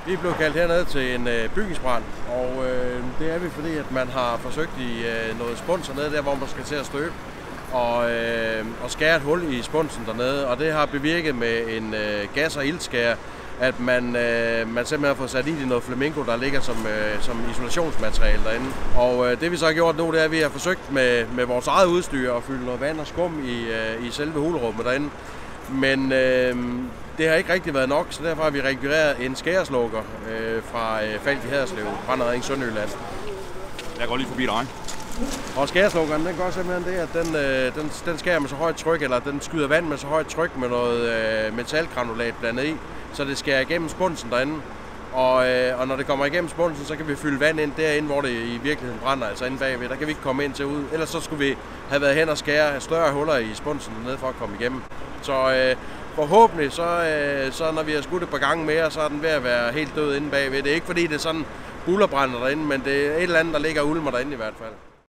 Vi er blevet kaldt hernede til en bygningsbrand, og det er vi, fordi at man har forsøgt i noget spuns nede der, hvor man skal til at støbe og skære et hul i spunsen dernede, og det har bevirket med en gas- og iltskærer, at man simpelthen har fået sat i noget flamingo, der ligger som isolationsmateriale derinde. Og det vi så har gjort nu, det er, at vi har forsøgt med vores eget udstyr at fylde noget vand og skum i selve hulrummet derinde. Men det har ikke rigtig været nok, så derfor har vi rekvireret en skæreslukker fra Falck i Haderslev, Brandredning Sønderjylland. Jeg går lige forbi dig. Og skæreslukkeren, den gør simpelthen det, at den skærer med så højt tryk, eller den skyder vand med så højt tryk med noget metalgranulat blandet i, så det skærer igennem spunsen derinde. Og når det kommer igennem spunsen, så kan vi fylde vand ind derinde, hvor det i virkeligheden brænder, altså inde bagved. Der kan vi ikke komme ind til ud. Ellers så skulle vi have været hen og skære større huller i spunsen dernede for at komme igennem. Så forhåbentlig, så når vi har skudt et par gange mere, så er den ved at være helt død inde bagved. Det er ikke fordi, det er sådan bullerbrænder derinde, men det er et eller andet, der ligger og ulmer derinde i hvert fald.